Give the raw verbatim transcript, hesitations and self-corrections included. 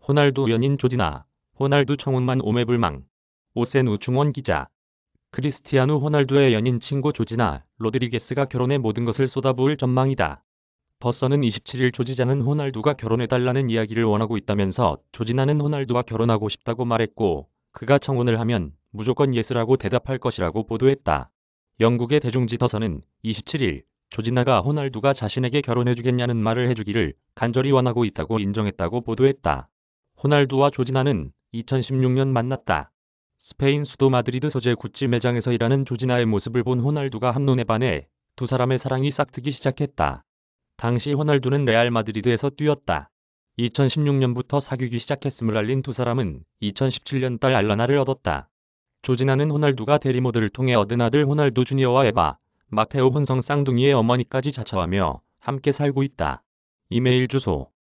호날두 연인 조지나, 호날두 청혼만 오매불망. 오센우 중원 기자. 크리스티아누 호날두의 연인 친구 조지나 로드리게스가 결혼에 모든 것을 쏟아부을 전망이다. 더선은 이십칠일 조지자는 호날두가 결혼해달라는 이야기를 원하고 있다면서 조지나는 호날두와 결혼하고 싶다고 말했고 그가 청혼을 하면 무조건 예스라고 대답할 것이라고 보도했다. 영국의 대중지 더선은 이십칠일 조지나가 호날두가 자신에게 결혼해주겠냐는 말을 해주기를 간절히 원하고 있다고 인정했다고 보도했다. 호날두와 조지나는 이천십육년 만났다. 스페인 수도 마드리드 소재 구찌 매장에서 일하는 조지나의 모습을 본 호날두가 한눈에 반해 두 사람의 사랑이 싹트기 시작했다. 당시 호날두는 레알 마드리드에서 뛰었다. 이천십육년부터 사귀기 시작했음을 알린 두 사람은 이천십칠년 딸 알라나를 얻었다. 조지나는 호날두가 대리모델을 통해 얻은 아들 호날두 주니어와 에바, 마테오 혼성 쌍둥이의 어머니까지 자처하며 함께 살고 있다. 이메일 주소